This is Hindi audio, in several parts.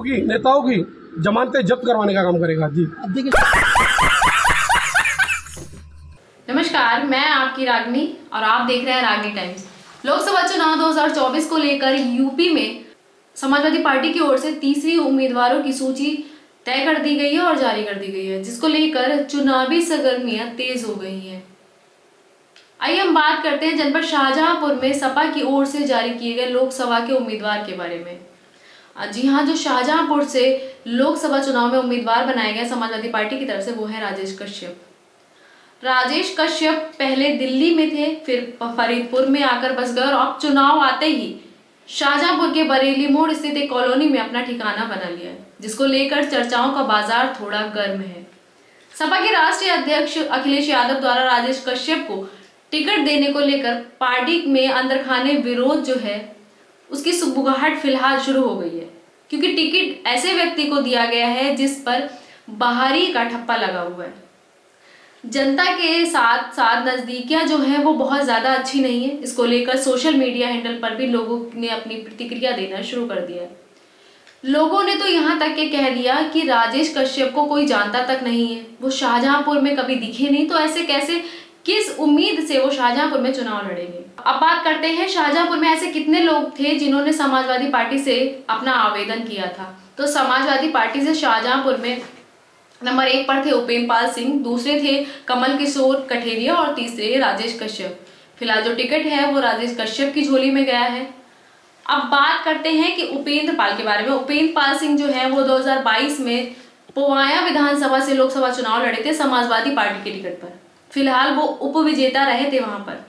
की नेताओं की जमानतें जब्त करवाने का काम करेगा जी। नमस्कार, मैं आपकी रागनी और आप देख रहे हैं रागनी टाइम्स। लोकसभा चुनाव 2024 को लेकर यूपी में समाजवादी पार्टी की ओर से तीसरी उम्मीदवारों की सूची तय कर दी गई है और जारी कर दी गई है, जिसको लेकर चुनावी सरगर्मियां तेज हो गई हैं। आइए हम बात करते हैं जनपद शाहजहांपुर में सपा की ओर से जारी किए गए लोकसभा के उम्मीदवार के बारे में। जी हाँ, जो शाहजहांपुर से लोकसभा चुनाव में उम्मीदवार बनाए गए समाजवादी पार्टी की तरफ से वो है राजेश कश्यप। राजेश कश्यप पहले दिल्ली में थे, फिर फरीदपुर में आकर बस गए और अब चुनाव आते ही शाहजहांपुर के बरेली मोड़ स्थित एक कॉलोनी में अपना ठिकाना बना लिया है, जिसको लेकर चर्चाओं का बाजार थोड़ा गर्म है। सपा के राष्ट्रीय अध्यक्ष अखिलेश यादव द्वारा राजेश कश्यप को टिकट देने को लेकर पार्टी में अंदरखाने विरोध जो है उसकी सुगबुगाहट फिलहाल शुरू हो गई है, क्योंकि टिकट ऐसे व्यक्ति को दिया गया है जिस पर बाहरी का ठप्पा लगा हुआ है। जनता के साथ साथ नजदीकियां जो हैं वो बहुत ज्यादा अच्छी नहीं है। इसको लेकर सोशल मीडिया हैंडल पर भी लोगों ने अपनी प्रतिक्रिया देना शुरू कर दिया है। लोगों ने तो यहाँ तक के कह दिया कि राजेश कश्यप को कोई जानता तक नहीं है, वो शाहजहांपुर में कभी दिखे नहीं, तो ऐसे कैसे, किस उम्मीद से वो शाहजहांपुर में चुनाव लड़ेंगे। अब बात करते हैं शाहजहांपुर में ऐसे कितने लोग थे जिन्होंने समाजवादी पार्टी से अपना आवेदन किया था। तो समाजवादी पार्टी से शाहजहांपुर में नंबर 1 पर थे उपेंद्र पाल सिंह, दूसरे थे कमल किशोर कठेरिया और तीसरे राजेश कश्यप। फिलहाल जो टिकट है वो राजेश कश्यप की झोली में गया है। अब बात करते हैं कि उपेंद्र पाल के बारे में। उपेंद्र पाल सिंह जो है वो 2022 में पोवाया विधानसभा से लोकसभा चुनाव लड़े थे समाजवादी पार्टी के टिकट पर। फिलहाल वो उप विजेता रहे थे वहां पर।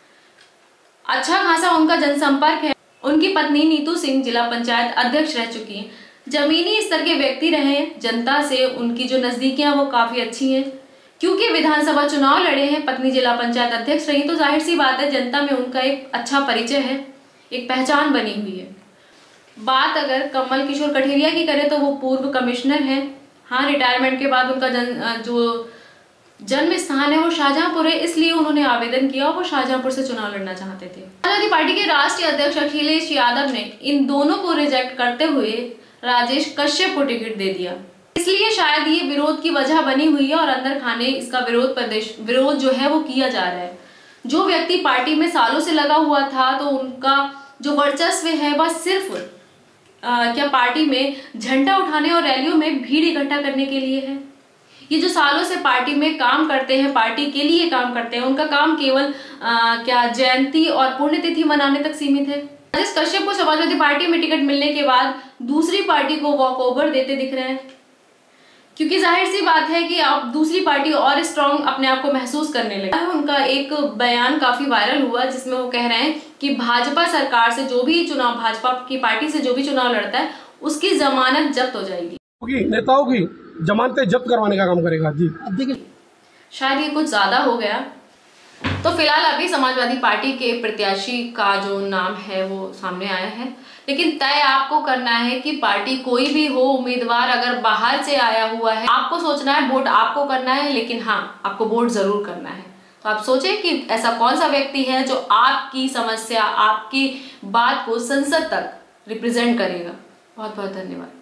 अच्छा खासा उनका जनसंपर्क है। उनकी पत्नी नीतू सिंह जिला पंचायत अध्यक्ष रह चुकी हैं। जमीनी स्तर के व्यक्ति रहे, जनता से उनकी जो नजदीकियां वो काफी अच्छी हैं। क्योंकि विधानसभा चुनाव लड़े हैं, पत्नी जिला पंचायत अध्यक्ष रही, तो जाहिर सी बात है जनता में उनका एक अच्छा परिचय है, एक पहचान बनी हुई है। बात अगर कमल किशोर कठेरिया की करें तो वो पूर्व कमिश्नर है। हाँ, रिटायरमेंट के बाद उनका जो जन्म स्थान है वो शाहजहांपुर है, इसलिए उन्होंने आवेदन किया और वो शाहजहांपुर से चुनाव लड़ना चाहते थे। समाजवादी पार्टी के राष्ट्रीय अध्यक्ष अखिलेश यादव ने इन दोनों को रिजेक्ट करते हुए राजेश कश्यप को टिकट दे दिया। इसलिए शायद ये विरोध की वजह बनी हुई है और अंदर खाने इसका विरोध जो है वो किया जा रहा है। जो व्यक्ति पार्टी में सालों से लगा हुआ था, तो उनका जो वर्चस्व है वह सिर्फ क्या पार्टी में झंडा उठाने और रैलियों में भीड़ इकट्ठा करने के लिए है। ये जो सालों से पार्टी में काम करते हैं, पार्टी के लिए काम करते हैं, उनका काम केवल क्या जयंती और पुण्यतिथि मनाने तक सीमित है। राजेश कश्यप को समाजवादी पार्टी में टिकट मिलने के बाद दूसरी पार्टी को वॉक ओवर देते दिख रहे हैं, क्योंकि जाहिर सी बात है कि अब दूसरी पार्टी और स्ट्रांग अपने आप को महसूस करने लगा है। उनका एक बयान काफी वायरल हुआ जिसमें वो कह रहे हैं कि भाजपा सरकार से जो भी चुनाव, भाजपा की पार्टी से जो भी चुनाव लड़ता है उसकी जमानत जब्त हो जाएगी। नेताओं की जमानतें जब्त करवाने का काम करेगा जी। अब देखिए, शायद ये कुछ ज्यादा हो गया। तो फिलहाल अभी समाजवादी पार्टी के प्रत्याशी का जो नाम है वो सामने आया है, लेकिन तय आपको करना है कि पार्टी कोई भी हो, उम्मीदवार अगर बाहर से आया हुआ है, आपको सोचना है, वोट आपको करना है, लेकिन हाँ, आपको वोट जरूर करना है। तो आप सोचें कि ऐसा कौन सा व्यक्ति है जो आपकी समस्या, आपकी बात को संसद तक रिप्रेजेंट करेगा। बहुत बहुत धन्यवाद।